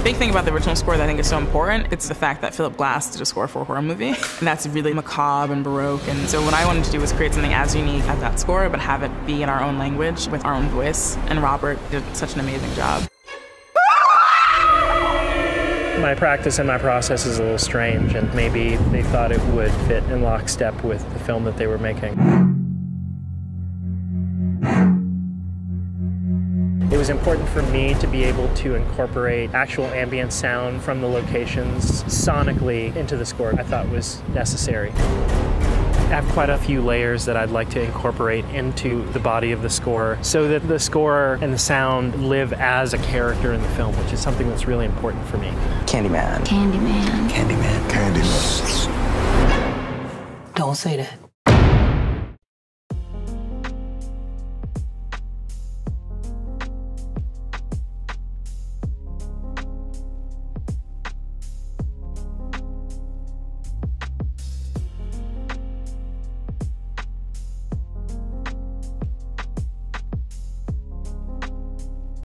big thing about the original score that I think is so important, it's the fact that Philip Glass did a score for a horror movie. And that's really macabre and baroque. And so what I wanted to do was create something as unique as that score, but have it be in our own language with our own voice. And Robert did such an amazing job. My practice and my process is a little strange, and maybe they thought it would fit in lockstep with the film that they were making. It was important for me to be able to incorporate actual ambient sound from the locations sonically into the score. I thought was necessary. I have quite a few layers that I'd like to incorporate into the body of the score so that the score and the sound live as a character in the film, which is something that's really important for me. Candyman. Candyman. Candyman. Candyman. Don't say that.